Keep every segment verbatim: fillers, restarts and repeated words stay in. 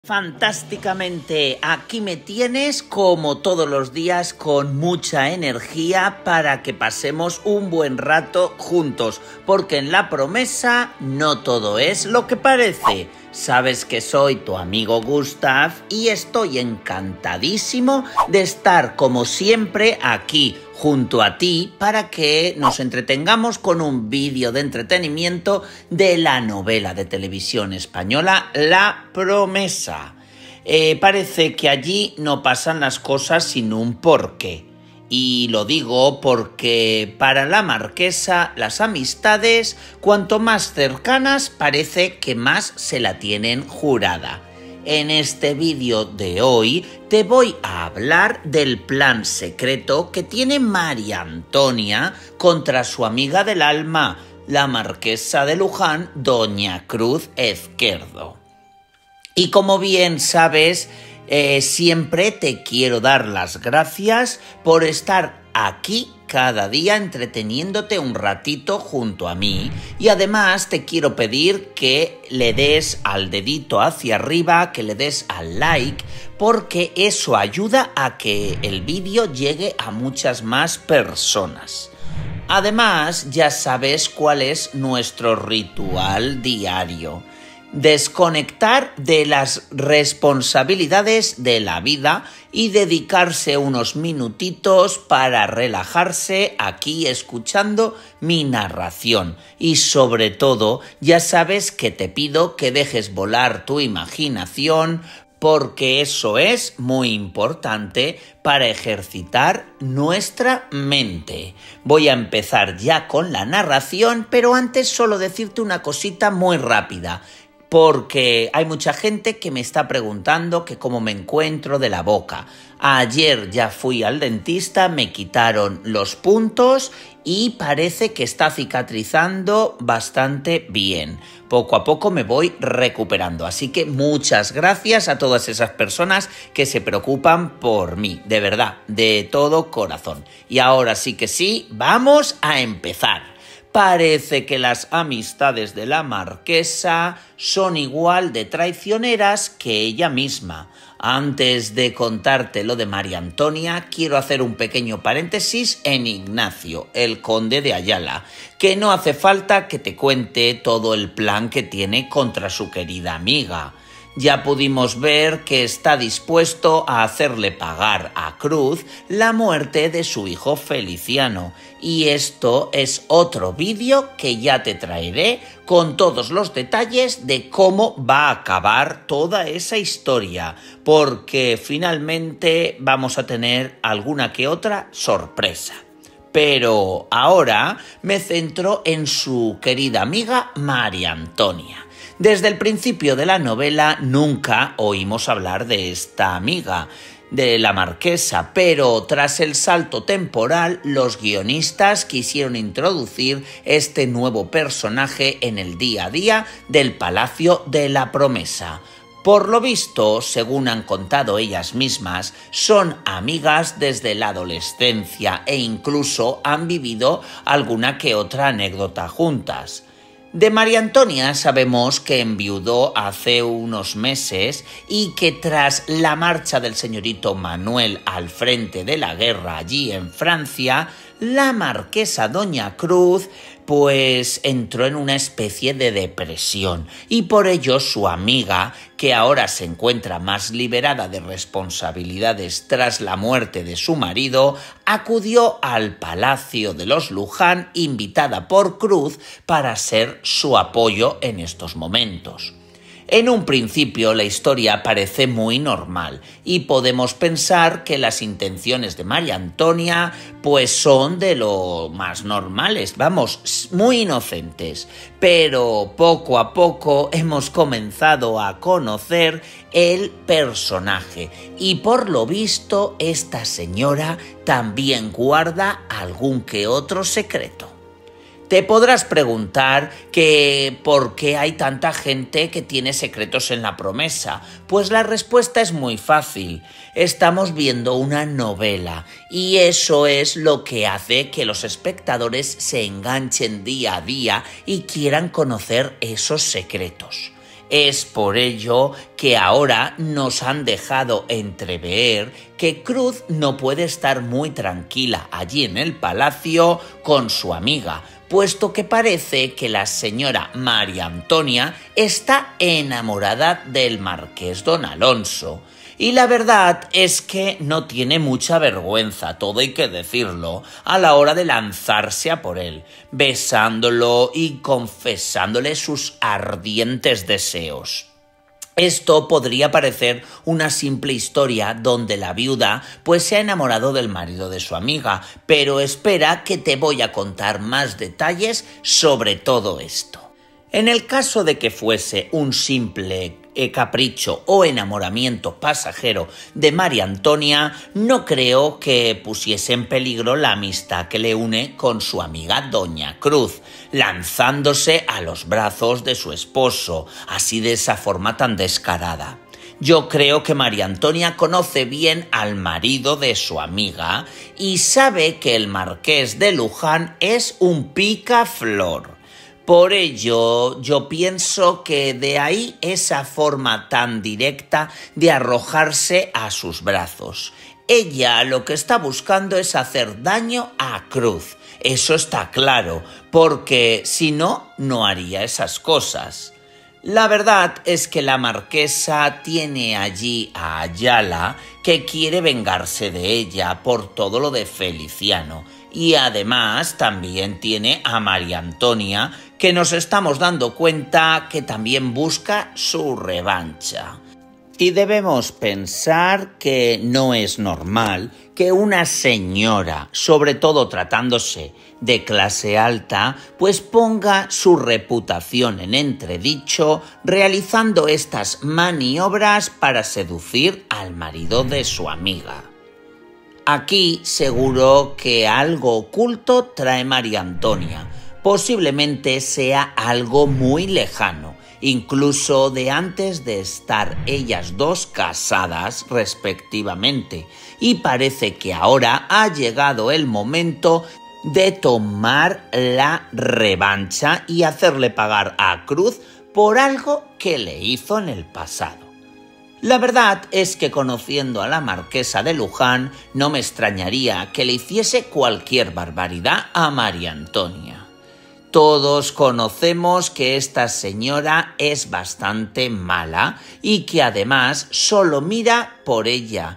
Fantásticamente, aquí me tienes como todos los días con mucha energía para que pasemos un buen rato juntos, porque en La Promesa no todo es lo que parece. Sabes que soy tu amigo Gustav y estoy encantadísimo de estar como siempre aquí junto a ti para que nos entretengamos con un vídeo de entretenimiento de la novela de televisión española La Promesa. Eh, parece que allí no pasan las cosas sin un porqué. Y lo digo porque para la marquesa las amistades, cuanto más cercanas, parece que más se la tienen jurada. En este vídeo de hoy te voy a hablar del plan secreto que tiene María Antonia contra su amiga del alma, la marquesa de Luján, doña Cruz Ezquerdo. Y como bien sabes, Eh, siempre te quiero dar las gracias por estar aquí cada día entreteniéndote un ratito junto a mí, y además te quiero pedir que le des al dedito hacia arriba, que le des al like, porque eso ayuda a que el vídeo llegue a muchas más personas. Además, ya sabes cuál es nuestro ritual diario. Desconectar de las responsabilidades de la vida y dedicarse unos minutitos para relajarse aquí escuchando mi narración. Y sobre todo, ya sabes que te pido que dejes volar tu imaginación, porque eso es muy importante para ejercitar nuestra mente. Voy a empezar ya con la narración, pero antes solo decirte una cosita muy rápida, porque hay mucha gente que me está preguntando que cómo me encuentro de la boca. Ayer ya fui al dentista, me quitaron los puntos y parece que está cicatrizando bastante bien. Poco a poco me voy recuperando, así que muchas gracias a todas esas personas que se preocupan por mí, de verdad, de todo corazón. Y ahora sí que sí, vamos a empezar. Parece que las amistades de la marquesa son igual de traicioneras que ella misma. Antes de contarte lo de María Antonia, quiero hacer un pequeño paréntesis en Ignacio, el conde de Ayala, que no hace falta que te cuente todo el plan que tiene contra su querida amiga. Ya pudimos ver que está dispuesto a hacerle pagar a Cruz la muerte de su hijo Feliciano. Y esto es otro vídeo que ya te traeré con todos los detalles de cómo va a acabar toda esa historia, porque finalmente vamos a tener alguna que otra sorpresa. Pero ahora me centro en su querida amiga María Antonia. Desde el principio de la novela nunca oímos hablar de esta amiga de la marquesa, pero tras el salto temporal, los guionistas quisieron introducir este nuevo personaje en el día a día del Palacio de la Promesa. Por lo visto, según han contado ellas mismas, son amigas desde la adolescencia e incluso han vivido alguna que otra anécdota juntas. De María Antonia sabemos que enviudó hace unos meses y que tras la marcha del señorito Manuel al frente de la guerra allí en Francia, la marquesa doña Cruz pues entró en una especie de depresión, y por ello su amiga, que ahora se encuentra más liberada de responsabilidades tras la muerte de su marido, acudió al Palacio de los Luján invitada por Cruz para ser su apoyo en estos momentos. En un principio la historia parece muy normal y podemos pensar que las intenciones de María Antonia pues son de lo más normales, vamos, muy inocentes. Pero poco a poco hemos comenzado a conocer el personaje y por lo visto esta señora también guarda algún que otro secreto. Te podrás preguntar que por qué hay tanta gente que tiene secretos en La Promesa. Pues la respuesta es muy fácil. Estamos viendo una novela y eso es lo que hace que los espectadores se enganchen día a día y quieran conocer esos secretos. Es por ello que ahora nos han dejado entrever que Cruz no puede estar muy tranquila allí en el palacio con su amiga, puesto que parece que la señora María Antonia está enamorada del marqués don Alonso. Y la verdad es que no tiene mucha vergüenza, todo hay que decirlo, a la hora de lanzarse a por él, besándolo y confesándole sus ardientes deseos. Esto podría parecer una simple historia donde la viuda pues se ha enamorado del marido de su amiga, pero espera que te voy a contar más detalles sobre todo esto. En el caso de que fuese un simple eh, capricho o enamoramiento pasajero de María Antonia, no creo que pusiese en peligro la amistad que le une con su amiga Doña Cruz, lanzándose a los brazos de su esposo, así de esa forma tan descarada. Yo creo que María Antonia conoce bien al marido de su amiga y sabe que el marqués de Luján es un picaflor. Por ello, yo pienso que de ahí esa forma tan directa de arrojarse a sus brazos. Ella lo que está buscando es hacer daño a Cruz. Eso está claro, porque si no, no haría esas cosas. La verdad es que la marquesa tiene allí a Ayala, que quiere vengarse de ella por todo lo de Feliciano. Y además también tiene a María Antonia, que nos estamos dando cuenta que también busca su revancha. Y debemos pensar que no es normal que una señora, sobre todo tratándose de clase alta, pues ponga su reputación en entredicho realizando estas maniobras para seducir al marido de su amiga. Aquí seguro que algo oculto trae María Antonia. Posiblemente sea algo muy lejano, incluso de antes de estar ellas dos casadas respectivamente, y parece que ahora ha llegado el momento de tomar la revancha y hacerle pagar a Cruz por algo que le hizo en el pasado. La verdad es que conociendo a la marquesa de Luján no me extrañaría que le hiciese cualquier barbaridad a María Antonia. Todos conocemos que esta señora es bastante mala y que además solo mira por ella,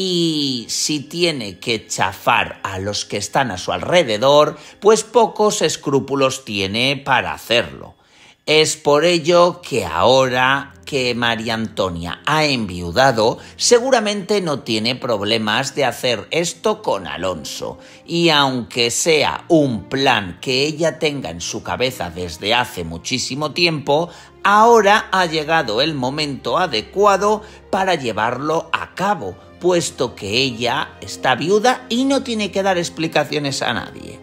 y si tiene que chafar a los que están a su alrededor, pues pocos escrúpulos tiene para hacerlo. Es por ello que ahora que María Antonia ha enviudado, seguramente no tiene problemas de hacer esto con Alonso. Y aunque sea un plan que ella tenga en su cabeza desde hace muchísimo tiempo, ahora ha llegado el momento adecuado para llevarlo a cabo, puesto que ella está viuda y no tiene que dar explicaciones a nadie.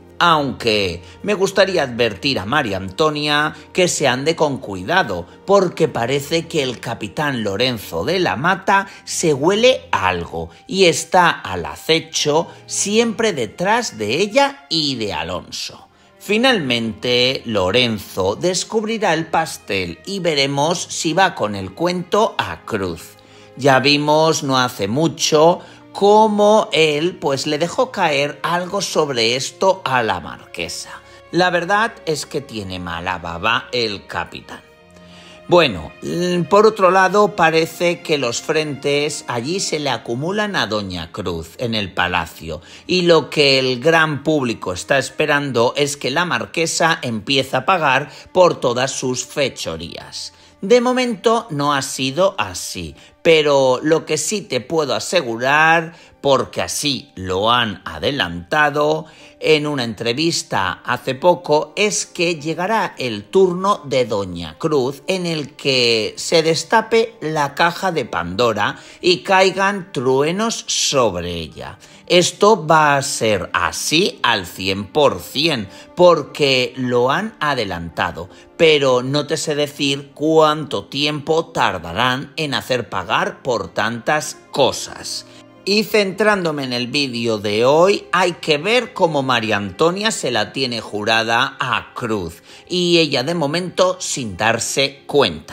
Aunque me gustaría advertir a María Antonia que se ande con cuidado, porque parece que el capitán Lorenzo de la Mata se huele algo y está al acecho siempre detrás de ella y de Alonso. Finalmente, Lorenzo descubrirá el pastel y veremos si va con el cuento a Cruz. Ya vimos no hace mucho cómo él pues le dejó caer algo sobre esto a la marquesa. La verdad es que tiene mala baba el capitán. Bueno, por otro lado, parece que los frentes allí se le acumulan a Doña Cruz en el palacio, y lo que el gran público está esperando es que la marquesa empiece a pagar por todas sus fechorías. De momento no ha sido así, pero lo que sí te puedo asegurar, porque así lo han adelantado en una entrevista hace poco, es que llegará el turno de Doña Cruz en el que se destape la caja de Pandora y caigan truenos sobre ella. Esto va a ser así al cien por cien, porque lo han adelantado, pero no te sé decir cuánto tiempo tardarán en hacer pagar por tantas cosas. Y centrándome en el vídeo de hoy, hay que ver cómo María Antonia se la tiene jurada a Cruz, y ella de momento sin darse cuenta.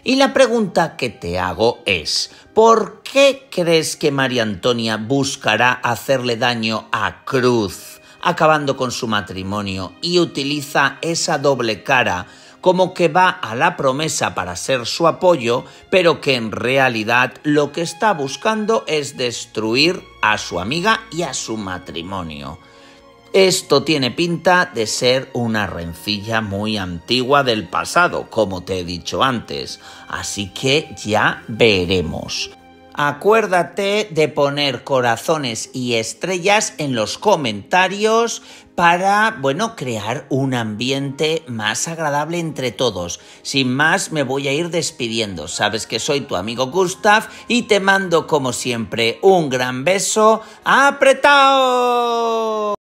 Y la pregunta que te hago es, ¿por qué crees que María Antonia buscará hacerle daño a Cruz, acabando con su matrimonio, y utiliza esa doble cara como que va a la promesa para ser su apoyo, pero que en realidad lo que está buscando es destruir a su amiga y a su matrimonio? Esto tiene pinta de ser una rencilla muy antigua del pasado, como te he dicho antes, así que ya veremos. Acuérdate de poner corazones y estrellas en los comentarios para, bueno, crear un ambiente más agradable entre todos. Sin más, me voy a ir despidiendo. Sabes que soy tu amigo Gustav y te mando, como siempre, un gran beso apretado.